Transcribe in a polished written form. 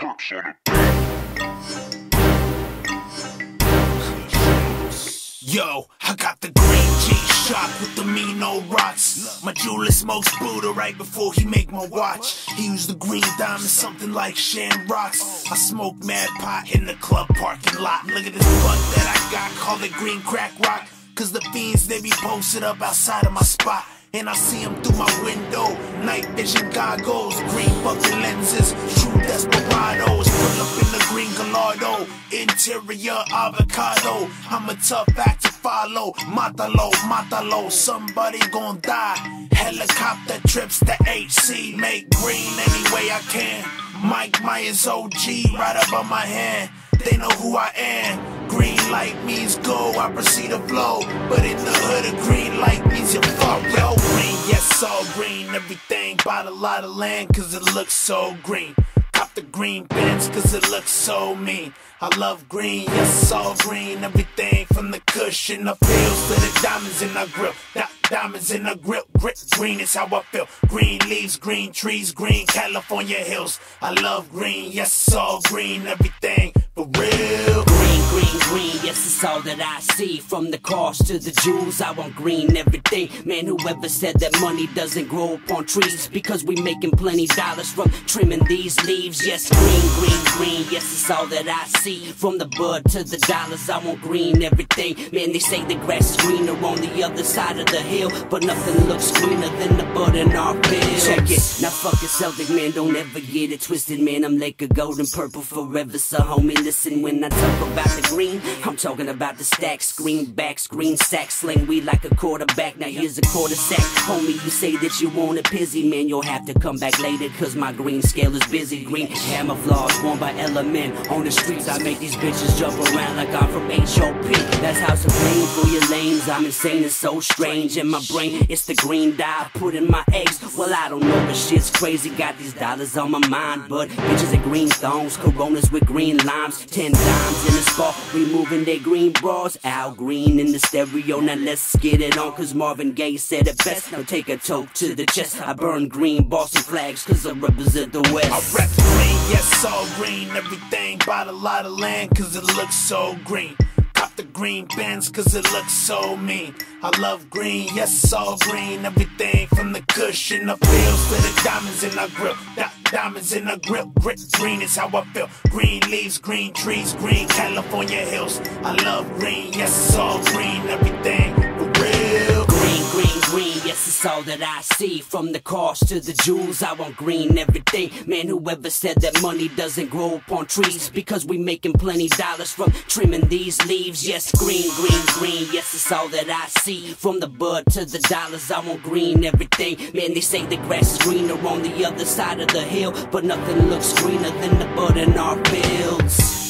Yo, I got the green G-Shock with the mean old rocks. My jeweler smokes Buddha right before he make my watch. He used the green diamond, something like Shan rocks. I smoke mad pot in the club parking lot. Look at this butt that I got, call it green crack rock. Cause the fiends, they be posted up outside of my spot. And I see them through my window, night vision goggles, green fucking lenses, true desperados. Pull up in the green Gallardo, interior avocado. I'm a tough act to follow, matalo, matalo, somebody gon' die. Helicopter trips to HC, make green any way I can. Mike Myers OG right up on my hand. They know who I am. Green light means go, I proceed to flow. But in the hood, a green light means you fuck, yo. Green, yes, all green. Everything bought a lot of land, cause it looks so green. Cop the green Benz, cause it looks so mean. I love green, yes, all green. Everything from the cushion, the fields to the diamonds in the grill. Diamonds in the grill, green is how I feel. Green leaves, green trees, green California hills. I love green, yes, all green. Everything for real. Green, green, green, yes, it's all that I see. From the cross to the jewels, I want green everything. Man, whoever said that money doesn't grow upon trees? Because we making plenty dollars from trimming these leaves. Yes, green, green, green, yes, it's all that I see. From the bud to the dollars, I want green everything. Man, they say the grass is greener on the other side of the hill, but nothing looks greener than the bud in our fields. Check it, now fuck it, Celtic, man, don't ever get it twisted, man. I'm like a golden purple forever, so homie, listen when I talk about the green. I'm talking about the stacks, greenbacks, green sacks, sling weed like a quarterback. Now here's a quarter sack, homie. You say that you want it busy, man. You'll have to come back later, cause my green scale is busy. Green camouflage worn by Element. On the streets, I make these bitches jump around like I'm from HOP. That's House of Pain for your lanes. I'm insane and so strange. In my brain, it's the green dye I put in my eggs. Well, I don't know, but shit's crazy. Got these dollars on my mind, but bitches at green thongs, Coronas with green limes, 10 dimes in the spa, removing their green bras. Al Green in the stereo, now let's get it on, cause Marvin Gaye said it best. Now take a toke to the chest. I burn green Boston flags, cause I represent the West. I rep green, yes, all green. Everything bought a lot of land, cause it looks so green. Cop the green Benz, cause it looks so mean. I love green, yes, all green. Everything from the cushion, the fields to the diamonds in the grill. Diamonds in the grill, green is how I feel. Green leaves, green trees, green California hills. I love green, yes, all green. Everything for real. Green, green, green, yes, it's all that I see. From the cars to the jewels, I want green everything. Man, whoever said that money doesn't grow upon trees? Because we making plenty dollars from trimming these leaves. Yes, green, green, green, yes, it's all that I see. From the bud to the dollars, I want green everything. Man, they say the grass is greener on the other side of the hill, but nothing looks greener than the bud in our fields.